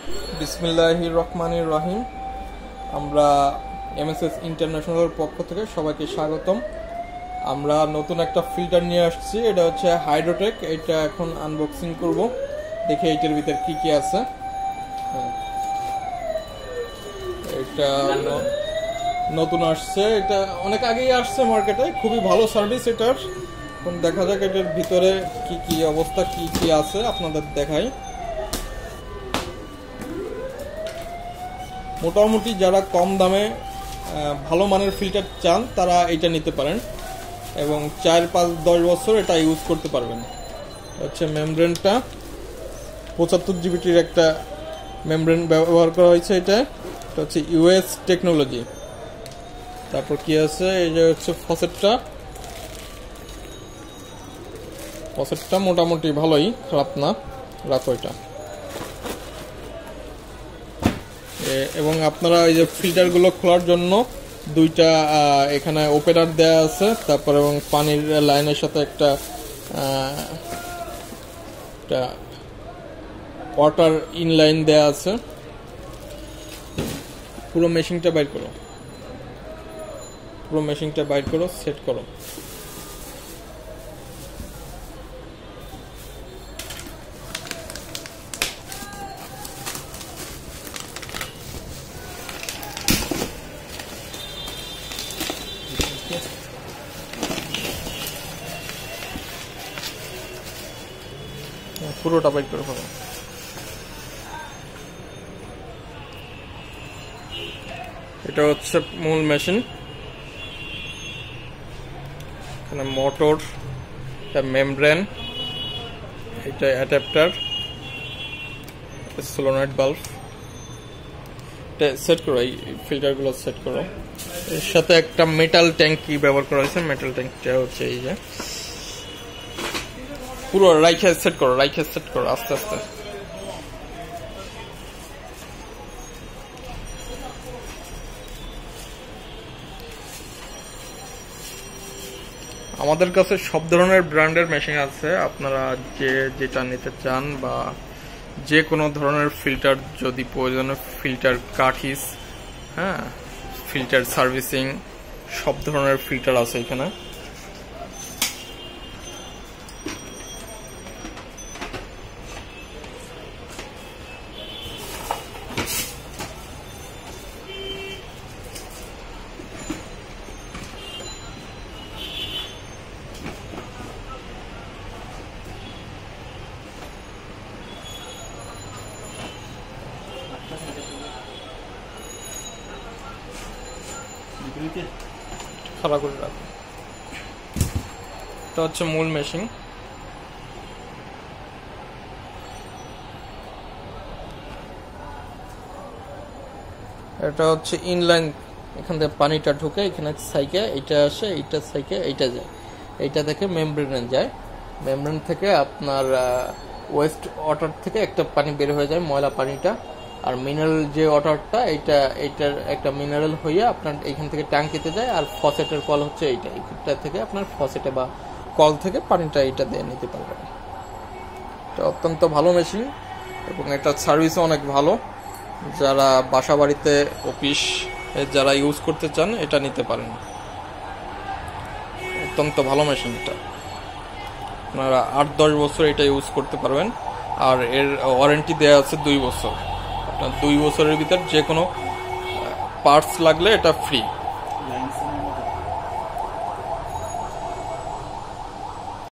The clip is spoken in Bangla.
বিসমিল্লাহির রহমানির রহিম। আমরা এমএসএস ইন্টারন্যাশনালের পক্ষ থেকে সবাইকে স্বাগতম। আমরা নতুন একটা ফিল্টার নিয়ে আসছি, এটা হচ্ছে হাইড্রোটেক। এটা এখন আনবক্সিং করব, দেখে এইটার ভিতর কি কি আছে। এটা নতুন আসছে, এটা অনেক আগেই আসছে মার্কেটে, খুবই ভালো সার্ভিস এটার। এখন দেখা যাক এটার ভিতরে কি কি অবস্থা, কি কি আছে আপনাদের দেখাই। মোটামুটি যারা কম দামে ভালো মানের ফিল্টার চান তারা এটা নিতে পারেন এবং 4, 5, 10 বছর এটা ইউজ করতে পারবেন। হচ্ছে মেমব্রেনটা 75 জিবিটির একটা মেমব্রেন ব্যবহার করা হয়েছে। এটা হচ্ছে ইউএস টেকনোলজি। তারপর কি আছে, এই যে হচ্ছে ফসেটটা মোটামুটি ভালোই, খারাপ না, রাখো এটা। এবং আপনারা এই যে ফিল্টারগুলো খোলার জন্য দুইটা এখানে ওপেনার দেয়া আছে, তারপর এবং পানির লাইনের সাথে একটা ওয়াটার ইনলাইন দেয়া আছে। পুরো মেশিনটা বাইর করো, সেট করো। পুরোটা বাইর করে ফেলো। এটা হচ্ছে মূল মেশিন। এখানে মোটর, এটা মেমব্রেন, এটা অ্যাডাপ্টার, সোলোনয়েড বাল্ব। এটা সেট করো, এই ফিল্টারগুলো সেট করো। এর সাথে একটা মেটাল ট্যাঙ্কি ব্যবহার করা হয়েছে। মেটাল ট্যাঙ্কটা হচ্ছে এই যে পুরো রাইখে সেট করো আস্তে আস্তে। আমাদের কাছে সব ধরনের ব্র্যান্ডের মেশিন আছে, আপনারা যেটা নিতে চান বা যে কোনো ধরনের ফিল্টার যদি প্রয়োজনে, ফিল্টার কাঠিস, ফিল্টার সার্ভিসিং, সব ধরনের ফিল্টার আছে এখানে। খারাপ করে রাখো। এটা হচ্ছে মূল মেশিন। এটা হচ্ছে ইনলাইন, এখান থেকে পানিটা ঢুকে এখানে সাইকে এইটা আসে, এইটা সাইকে এইটা যায়, এইটা থেকে মেমব্রেনে যায়। মেমব্রেন থেকে আপনার ওয়েস্ট ওয়াটার থেকে একটা পানি বের হয়ে যায়, ময়লা পানিটা। আর মিনারেল যে ওয়াটারটা, এইটার একটা মিনারেল হয়ে আপনার এখান থেকে ট্যাঙ্কিতে যায়। আর ফসেটের কল হচ্ছে এইটা থেকে আপনার ফসেটে বা কল থেকে পানিটা এইটা দিয়ে নিতে পারবেন। এটা অত্যন্ত ভালো মেশিন এবং এটার সার্ভিসও অনেক ভালো। যারা বাসা বাড়িতে, অফিস যারা ইউজ করতে চান এটা নিতে পারেন। অত্যন্ত ভালো মেশিনটা, আপনারা 8-10 বছর এটা ইউজ করতে পারবেন। আর এর ওয়ারেন্টি দেওয়া আছে 2 বছর। আপনার 2 বছরের ভিতর যে কোনো পার্টস লাগলে এটা ফ্রি।